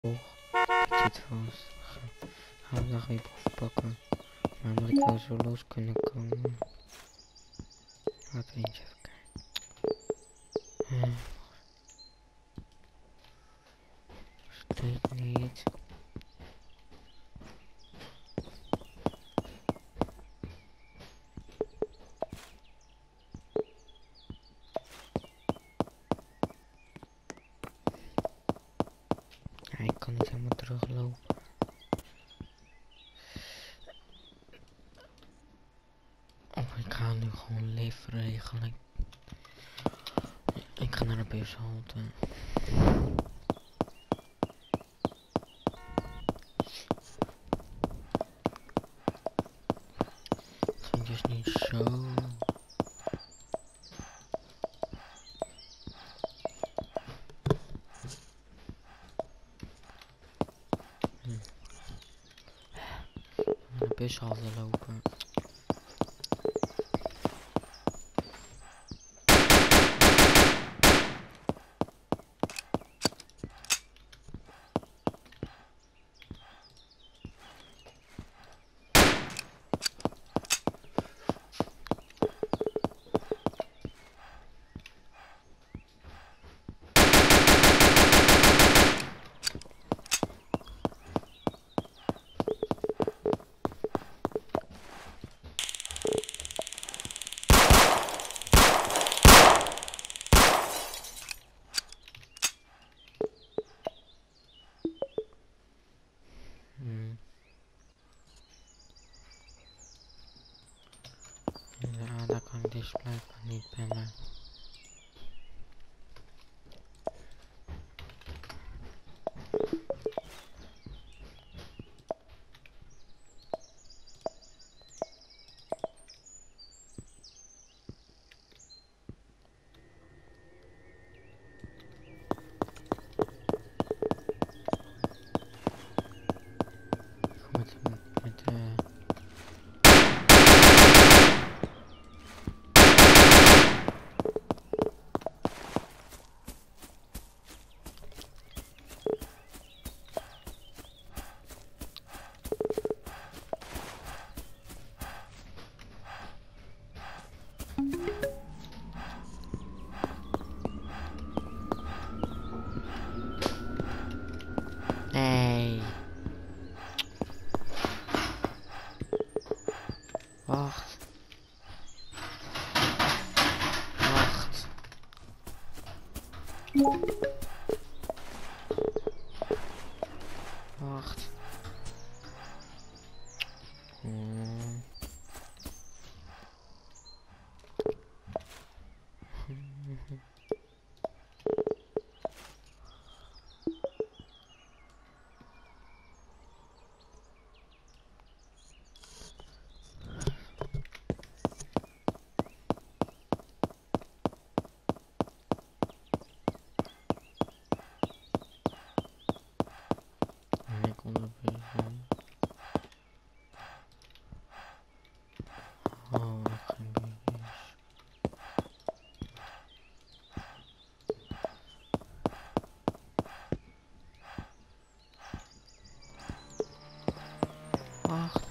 Ik zit vast. Gaan we nog even pakken. Maar moet ik wel zo los kunnen komen? Laten we eens even kijken. Steekt niet. Ja, ik kan niet helemaal teruglopen. Oh, ik ga nu gewoon lift regelen. Ik ga naar de bushalte. Het vind dus niet zo. Naar de bushalte lopen. Ja, daar kan ik dus blijkbaar niet bellen. Met nee. Wacht. Wacht. Wacht. Ik onderbrengen. Oh, ik ga weer eens. Wacht.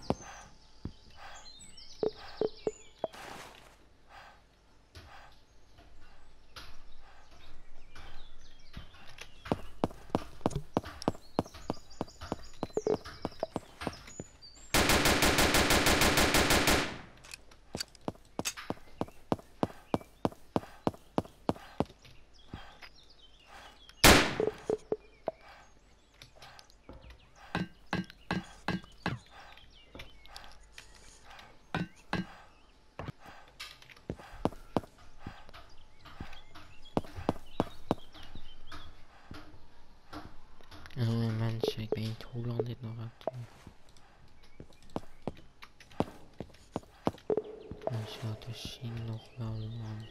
Mensen, ik weet niet hoe lang dit nog gaat doen. We zullen zien nog wel lang.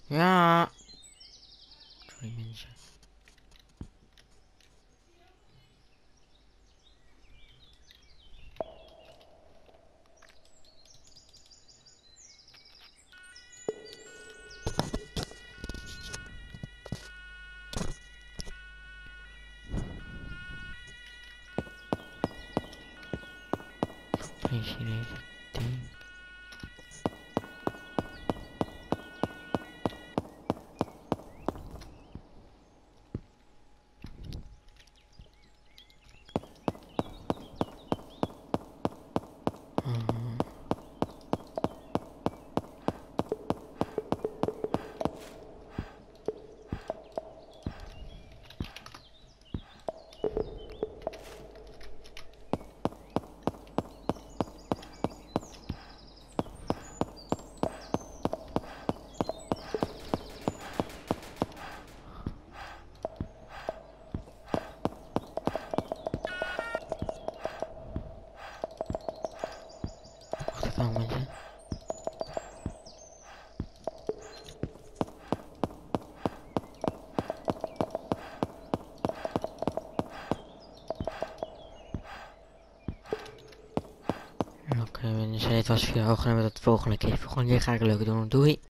Ja. Sorry mensen. Please hier even ding. Wacht even mensen. Oké, mensen, dit was voor jou. Gaan we dat volgende keer. Volgende keer ga ik leuke doen. Doei!